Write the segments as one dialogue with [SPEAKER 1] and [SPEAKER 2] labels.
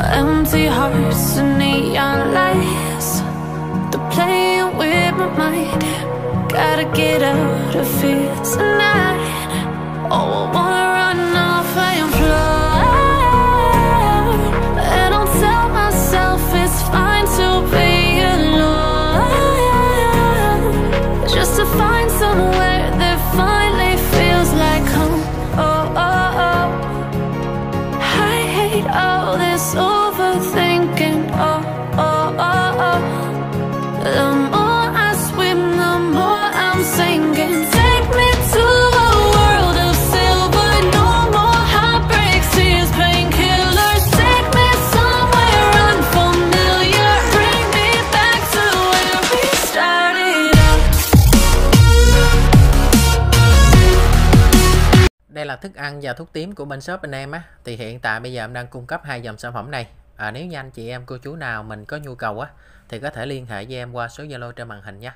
[SPEAKER 1] Empty hearts and neon lights, they're playing with my mind. Gotta get out of here tonight. Oh, I wanna run off and fly. And I'll tell myself it's fine to be alone, just to find somewhere that finally feels like home. Oh, oh, oh. I hate all this overthinking. Oh, oh, oh, oh. The more I swim, the more I'm sinking. Take me to a world of silver. No more heartbreaks, tears, painkillers. Take me somewhere unfamiliar. Bring me back to where we started out.
[SPEAKER 2] Đây là thức ăn và thuốc tím của bên shop bên em á. Thì hiện tại bây giờ em đang cung cấp hai dòng sản phẩm này. Nếu như anh chị em cô chú nào mình có nhu cầu á thì có thể liên hệ với em qua số Zalo trên màn hình nha.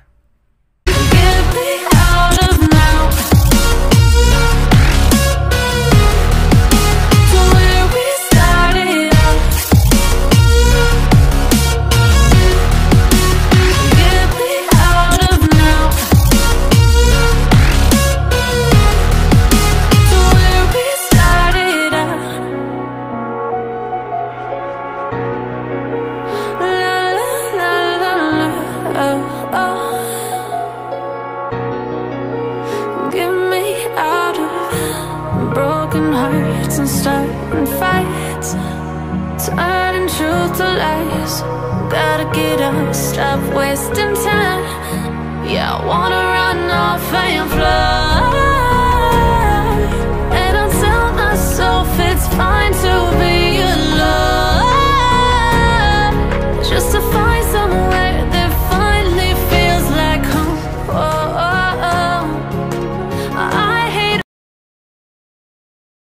[SPEAKER 2] Broken hearts and starting fights, turning truth to lies. Gotta get up, stop wasting time. Yeah, I wanna run off and fly.